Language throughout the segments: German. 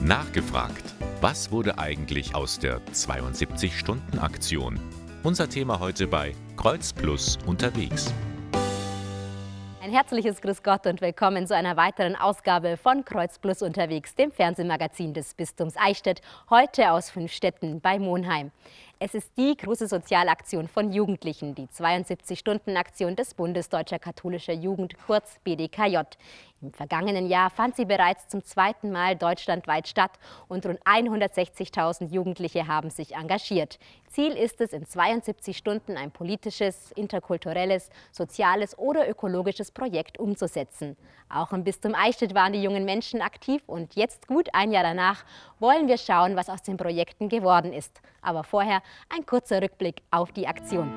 Nachgefragt. Was wurde eigentlich aus der 72-Stunden-Aktion? Unser Thema heute bei Kreuz Plus unterwegs. Ein herzliches Grüß Gott und willkommen zu einer weiteren Ausgabe von Kreuz Plus unterwegs, dem Fernsehmagazin des Bistums Eichstätt, heute aus Fünfstetten bei Monheim. Es ist die große Sozialaktion von Jugendlichen, die 72-Stunden-Aktion des Bundes Deutscher Katholischer Jugend, kurz BDKJ. Im vergangenen Jahr fand sie bereits zum zweiten Mal deutschlandweit statt und rund 160.000 Jugendliche haben sich engagiert. Ziel ist es, in 72 Stunden ein politisches, interkulturelles, soziales oder ökologisches Projekt umzusetzen. Auch im Bistum Eichstätt waren die jungen Menschen aktiv und jetzt, gut ein Jahr danach, wollen wir schauen, was aus den Projekten geworden ist. Aber vorher ein kurzer Rückblick auf die Aktion.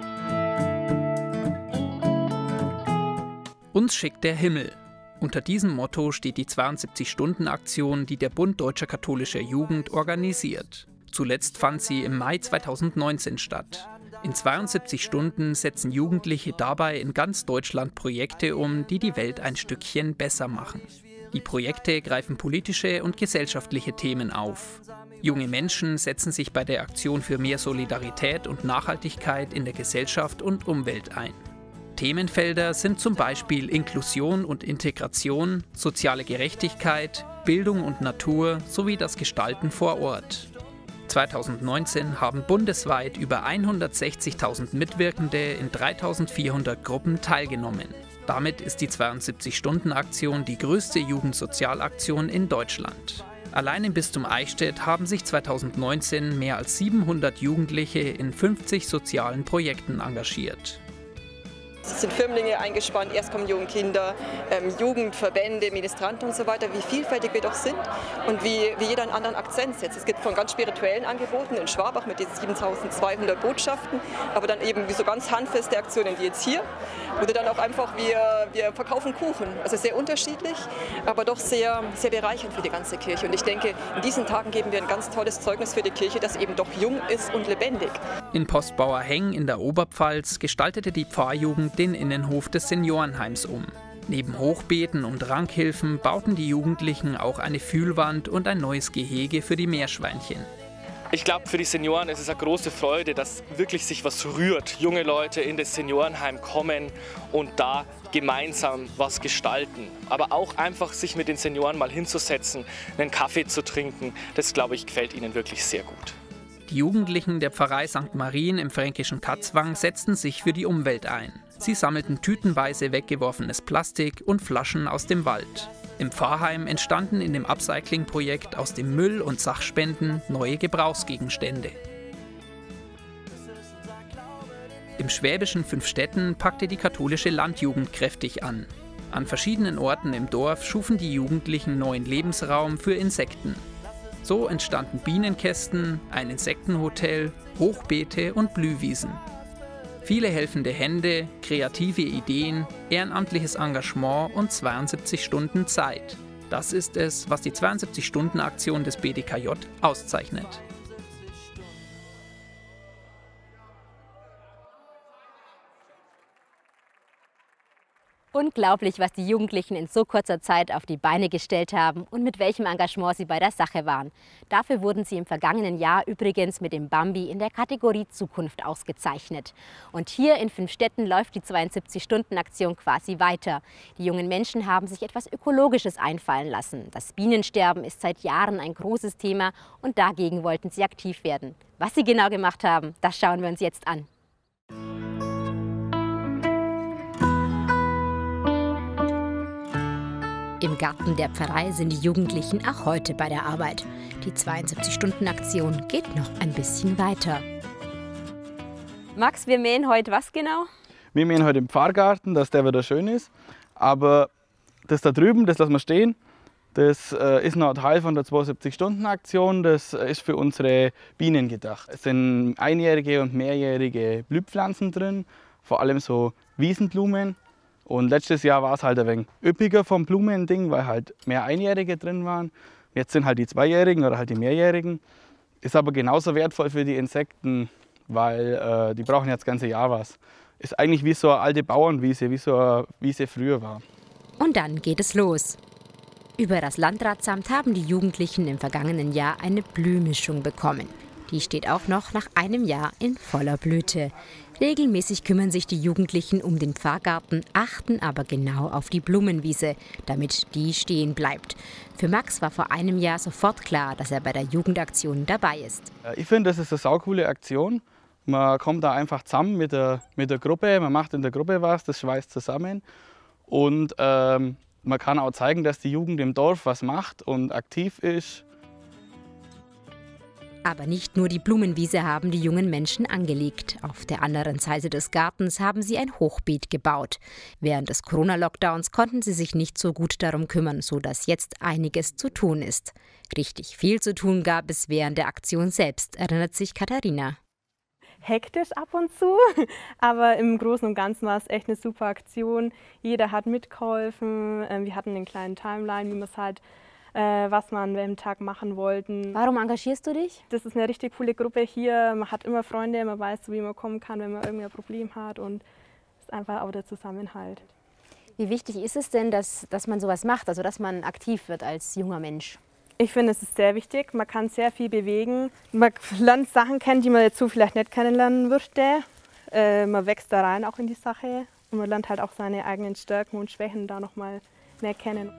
Uns schickt der Himmel. Unter diesem Motto steht die 72-Stunden-Aktion, die der Bund Deutscher Katholischer Jugend organisiert. Zuletzt fand sie im Mai 2019 statt. In 72 Stunden setzen Jugendliche dabei in ganz Deutschland Projekte um, die die Welt ein Stückchen besser machen. Die Projekte greifen politische und gesellschaftliche Themen auf. Junge Menschen setzen sich bei der Aktion für mehr Solidarität und Nachhaltigkeit in der Gesellschaft und Umwelt ein. Themenfelder sind zum Beispiel Inklusion und Integration, soziale Gerechtigkeit, Bildung und Natur sowie das Gestalten vor Ort. 2019 haben bundesweit über 160.000 Mitwirkende in 3.400 Gruppen teilgenommen. Damit ist die 72-Stunden-Aktion die größte Jugendsozialaktion in Deutschland. Allein im Bistum Eichstätt haben sich 2019 mehr als 700 Jugendliche in 50 sozialen Projekten engagiert. Es sind Firmlinge eingespannt, Erstkommunionkinder, Jugendverbände, Ministranten und so weiter, wie vielfältig wir doch sind und wie jeder einen anderen Akzent setzt. Es gibt von ganz spirituellen Angeboten in Schwabach mit diesen 7.200 Botschaften, aber dann eben wie so ganz handfeste Aktionen wie jetzt hier. Oder dann auch einfach, wir verkaufen Kuchen. Also sehr unterschiedlich, aber doch sehr, sehr bereichernd für die ganze Kirche. Und ich denke, in diesen Tagen geben wir ein ganz tolles Zeugnis für die Kirche, das eben doch jung ist und lebendig. In Postbauerheng in der Oberpfalz gestaltete die Pfarrjugend den Innenhof des Seniorenheims um. Neben Hochbeeten und Rankhilfen bauten die Jugendlichen auch eine Fühlwand und ein neues Gehege für die Meerschweinchen. Ich glaube, für die Senioren ist es eine große Freude, dass wirklich sich was rührt. Junge Leute in das Seniorenheim kommen und da gemeinsam was gestalten. Aber auch einfach sich mit den Senioren mal hinzusetzen, einen Kaffee zu trinken, das, glaube ich, gefällt ihnen wirklich sehr gut. Die Jugendlichen der Pfarrei St. Marien im fränkischen Katzwang setzten sich für die Umwelt ein. Sie sammelten tütenweise weggeworfenes Plastik und Flaschen aus dem Wald. Im Pfarrheim entstanden in dem Upcycling-Projekt aus dem Müll und Sachspenden neue Gebrauchsgegenstände. Im schwäbischen Fünfstetten packte die katholische Landjugend kräftig an. An verschiedenen Orten im Dorf schufen die Jugendlichen neuen Lebensraum für Insekten. So entstanden Bienenkästen, ein Insektenhotel, Hochbeete und Blühwiesen. Viele helfende Hände, kreative Ideen, ehrenamtliches Engagement und 72 Stunden Zeit. Das ist es, was die 72-Stunden-Aktion des BDKJ auszeichnet. Unglaublich, was die Jugendlichen in so kurzer Zeit auf die Beine gestellt haben und mit welchem Engagement sie bei der Sache waren. Dafür wurden sie im vergangenen Jahr übrigens mit dem Bambi in der Kategorie Zukunft ausgezeichnet. Und hier in Fünfstetten läuft die 72-Stunden-Aktion quasi weiter. Die jungen Menschen haben sich etwas Ökologisches einfallen lassen. Das Bienensterben ist seit Jahren ein großes Thema und dagegen wollten sie aktiv werden. Was sie genau gemacht haben, das schauen wir uns jetzt an. Im Garten der Pfarrei sind die Jugendlichen auch heute bei der Arbeit. Die 72-Stunden-Aktion geht noch ein bisschen weiter. Max, wir mähen heute was genau? Wir mähen heute im Pfarrgarten, dass der wieder schön ist. Aber das da drüben, das lassen wir stehen, das ist noch Teil von der 72-Stunden-Aktion. Das ist für unsere Bienen gedacht. Es sind einjährige und mehrjährige Blühpflanzen drin, vor allem so Wiesenblumen. Und letztes Jahr war es halt ein wenig üppiger vom Blumending, weil halt mehr Einjährige drin waren. Jetzt sind halt die Zweijährigen oder halt die Mehrjährigen. Ist aber genauso wertvoll für die Insekten, weil die brauchen ja das ganze Jahr was. Ist eigentlich wie so eine alte Bauernwiese, wie so eine Wiese früher war. Und dann geht es los. Über das Landratsamt haben die Jugendlichen im vergangenen Jahr eine Blühmischung bekommen. Die steht auch noch nach einem Jahr in voller Blüte. Regelmäßig kümmern sich die Jugendlichen um den Pfarrgarten, achten aber genau auf die Blumenwiese, damit die stehen bleibt. Für Max war vor einem Jahr sofort klar, dass er bei der Jugendaktion dabei ist. Ich finde, das ist eine saucoole Aktion. Man kommt da einfach zusammen mit der Gruppe, man macht in der Gruppe was, das schweißt zusammen. Und man kann auch zeigen, dass die Jugend im Dorf was macht und aktiv ist. Aber nicht nur die Blumenwiese haben die jungen Menschen angelegt. Auf der anderen Seite des Gartens haben sie ein Hochbeet gebaut. Während des Corona-Lockdowns konnten sie sich nicht so gut darum kümmern, sodass jetzt einiges zu tun ist. Richtig viel zu tun gab es während der Aktion selbst, erinnert sich Katharina. Hektisch ab und zu, aber im Großen und Ganzen war es echt eine super Aktion. Jeder hat mitgeholfen, wir hatten einen kleinen Timeline, wie man es halt, was man an welchem Tag machen wollten. Warum engagierst du dich? Das ist eine richtig coole Gruppe hier, man hat immer Freunde, man weiß, wie man kommen kann, wenn man irgendwie ein Problem hat und es ist einfach auch der Zusammenhalt. Wie wichtig ist es denn, dass man sowas macht, also dass man aktiv wird als junger Mensch? Ich finde, es ist sehr wichtig. Man kann sehr viel bewegen. Man lernt Sachen kennen, die man jetzt so vielleicht nicht kennenlernen würde. Man wächst da rein auch in die Sache und man lernt halt auch seine eigenen Stärken und Schwächen da noch mal mehr kennen.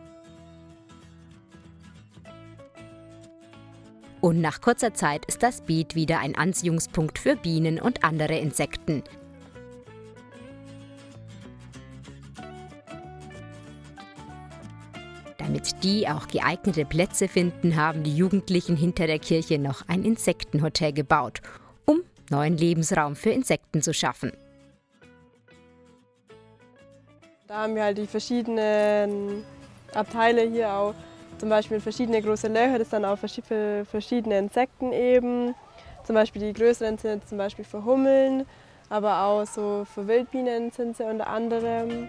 Und nach kurzer Zeit ist das Beet wieder ein Anziehungspunkt für Bienen und andere Insekten. Damit die auch geeignete Plätze finden, haben die Jugendlichen hinter der Kirche noch ein Insektenhotel gebaut, um neuen Lebensraum für Insekten zu schaffen. Da haben wir halt die verschiedenen Abteile hier auch, zum Beispiel verschiedene große Löcher, das sind auch für verschiedene Insekten eben. Zum Beispiel die größeren sind zum Beispiel für Hummeln, aber auch so für Wildbienen sind sie unter anderem.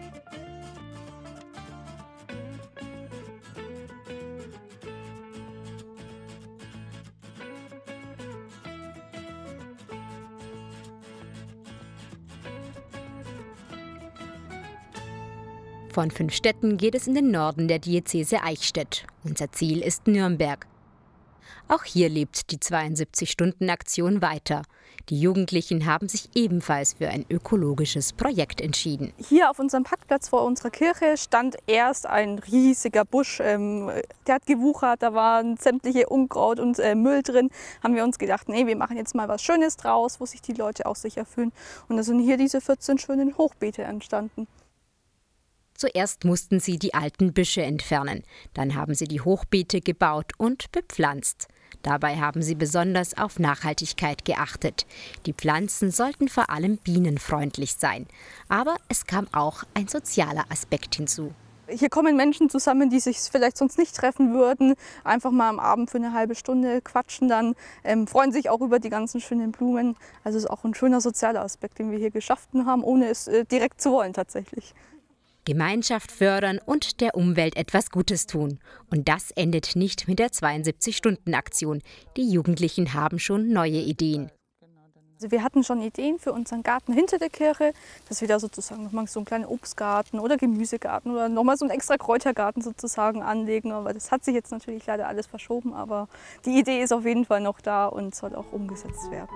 Von 5 Städten geht es in den Norden der Diözese Eichstätt. Unser Ziel ist Nürnberg. Auch hier lebt die 72-Stunden-Aktion weiter. Die Jugendlichen haben sich ebenfalls für ein ökologisches Projekt entschieden. Hier auf unserem Parkplatz vor unserer Kirche stand erst ein riesiger Busch. Der hat gewuchert, da waren sämtliche Unkraut und Müll drin. Haben wir uns gedacht, nee, wir machen jetzt mal was Schönes draus, wo sich die Leute auch sicher fühlen. Und da sind hier diese 14 schönen Hochbeete entstanden. Zuerst mussten sie die alten Büsche entfernen. Dann haben sie die Hochbeete gebaut und bepflanzt. Dabei haben sie besonders auf Nachhaltigkeit geachtet. Die Pflanzen sollten vor allem bienenfreundlich sein. Aber es kam auch ein sozialer Aspekt hinzu. Hier kommen Menschen zusammen, die sich vielleicht sonst nicht treffen würden. Einfach mal am Abend für eine halbe Stunde quatschen dann, freuen sich auch über die ganzen schönen Blumen. Also es ist auch ein schöner sozialer Aspekt, den wir hier geschaffen haben, ohne es direkt zu wollen tatsächlich. Gemeinschaft fördern und der Umwelt etwas Gutes tun. Und das endet nicht mit der 72-Stunden-Aktion. Die Jugendlichen haben schon neue Ideen. Also wir hatten schon Ideen für unseren Garten hinter der Kirche, dass wir da sozusagen nochmal so einen kleinen Obstgarten oder Gemüsegarten oder nochmal so einen extra Kräutergarten sozusagen anlegen. Aber das hat sich jetzt natürlich leider alles verschoben, aber die Idee ist auf jeden Fall noch da und soll auch umgesetzt werden.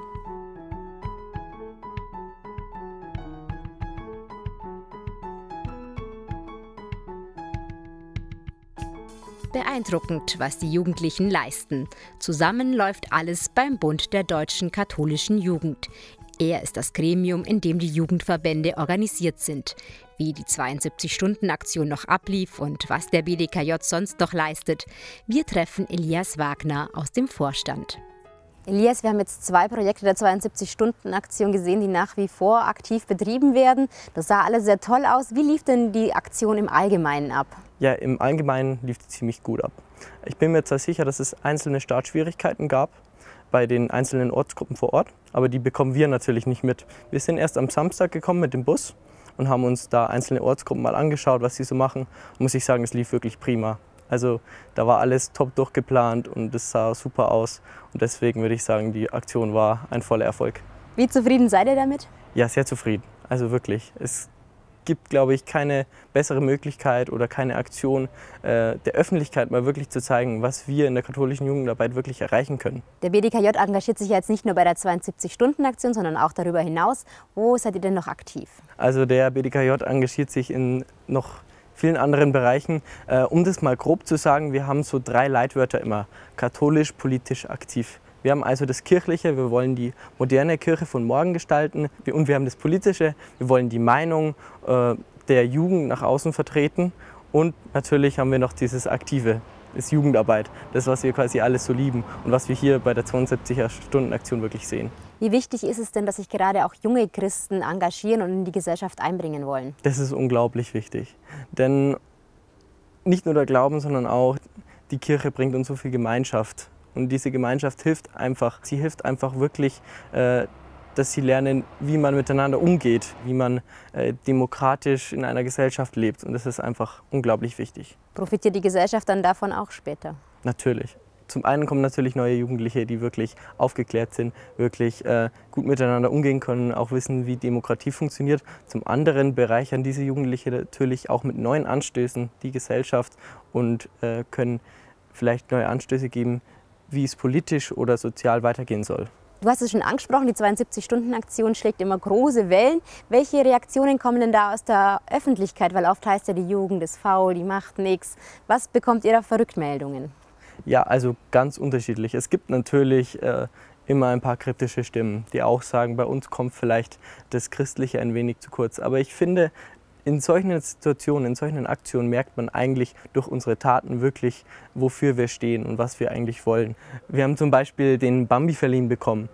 Beeindruckend, was die Jugendlichen leisten. Zusammen läuft alles beim Bund der Deutschen Katholischen Jugend. Er ist das Gremium, in dem die Jugendverbände organisiert sind. Wie die 72-Stunden-Aktion noch ablief und was der BDKJ sonst noch leistet, wir treffen Elias Wagner aus dem Vorstand. Elias, wir haben jetzt 2 Projekte der 72-Stunden-Aktion gesehen, die nach wie vor aktiv betrieben werden. Das sah alles sehr toll aus. Wie lief denn die Aktion im Allgemeinen ab? Ja, im Allgemeinen lief die ziemlich gut ab. Ich bin mir zwar sicher, dass es einzelne Startschwierigkeiten gab bei den einzelnen Ortsgruppen vor Ort, aber die bekommen wir natürlich nicht mit. Wir sind erst am Samstag gekommen mit dem Bus und haben uns da einzelne Ortsgruppen mal angeschaut, was sie so machen. Und muss ich sagen, es lief wirklich prima. Also da war alles top durchgeplant und es sah super aus. Und deswegen würde ich sagen, die Aktion war ein voller Erfolg. Wie zufrieden seid ihr damit? Ja, sehr zufrieden. Also wirklich. Es gibt, glaube ich, keine bessere Möglichkeit oder keine Aktion der Öffentlichkeit mal wirklich zu zeigen, was wir in der katholischen Jugendarbeit wirklich erreichen können. Der BDKJ engagiert sich ja jetzt nicht nur bei der 72-Stunden-Aktion, sondern auch darüber hinaus. Wo seid ihr denn noch aktiv? Also der BDKJ engagiert sich in noch vielen anderen Bereichen. Um das mal grob zu sagen, wir haben so 3 Leitwörter immer: katholisch, politisch, aktiv. Wir haben also das Kirchliche, wir wollen die moderne Kirche von morgen gestalten, und wir haben das Politische, wir wollen die Meinung der Jugend nach außen vertreten, und natürlich haben wir noch dieses Aktive, das Jugendarbeit, das, was wir quasi alles so lieben und was wir hier bei der 72er-Stunden-Aktion wirklich sehen. Wie wichtig ist es denn, dass sich gerade auch junge Christen engagieren und in die Gesellschaft einbringen wollen? Das ist unglaublich wichtig, denn nicht nur der Glauben, sondern auch die Kirche bringt uns so viel Gemeinschaft. Und diese Gemeinschaft hilft einfach. Sie hilft einfach wirklich, dass sie lernen, wie man miteinander umgeht, wie man demokratisch in einer Gesellschaft lebt. Und das ist einfach unglaublich wichtig. Profitiert die Gesellschaft dann davon auch später? Natürlich. Zum einen kommen natürlich neue Jugendliche, die wirklich aufgeklärt sind, wirklich gut miteinander umgehen können, auch wissen, wie Demokratie funktioniert. Zum anderen bereichern diese Jugendliche natürlich auch mit neuen Anstößen die Gesellschaft und können vielleicht neue Anstöße geben, wie es politisch oder sozial weitergehen soll. Du hast es schon angesprochen, die 72-Stunden-Aktion schlägt immer große Wellen. Welche Reaktionen kommen denn da aus der Öffentlichkeit? Weil oft heißt ja, die Jugend ist faul, die macht nichts. Was bekommt ihr da für Rückmeldungen? Ja, also ganz unterschiedlich. Es gibt natürlich immer ein paar kritische Stimmen, die auch sagen, bei uns kommt vielleicht das Christliche ein wenig zu kurz. Aber ich finde, in solchen Situationen, in solchen Aktionen merkt man eigentlich durch unsere Taten wirklich, wofür wir stehen und was wir eigentlich wollen. Wir haben zum Beispiel den Bambi verliehen bekommen.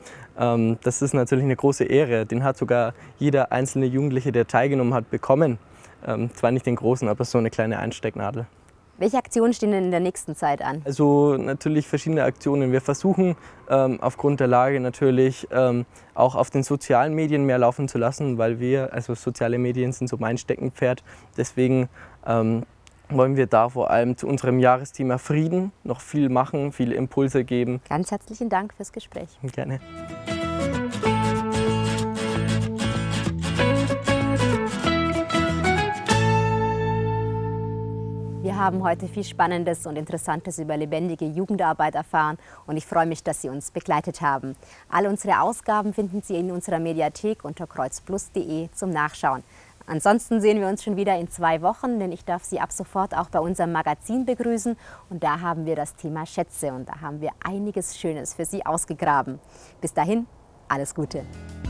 Das ist natürlich eine große Ehre. Den hat sogar jeder einzelne Jugendliche, der teilgenommen hat, bekommen. Zwar nicht den großen, aber so eine kleine Einstecknadel. Welche Aktionen stehen denn in der nächsten Zeit an? Also natürlich verschiedene Aktionen. Wir versuchen aufgrund der Lage natürlich auch auf den sozialen Medien mehr laufen zu lassen, weil also soziale Medien sind so mein Steckenpferd. Deswegen wollen wir da vor allem zu unserem Jahresthema Frieden noch viel machen, viele Impulse geben. Ganz herzlichen Dank fürs Gespräch. Gerne. Wir haben heute viel Spannendes und Interessantes über lebendige Jugendarbeit erfahren und ich freue mich, dass Sie uns begleitet haben. Alle unsere Ausgaben finden Sie in unserer Mediathek unter kreuzplus.de zum Nachschauen. Ansonsten sehen wir uns schon wieder in 2 Wochen, denn ich darf Sie ab sofort auch bei unserem Magazin begrüßen und da haben wir das Thema Schätze und da haben wir einiges Schönes für Sie ausgegraben. Bis dahin, alles Gute!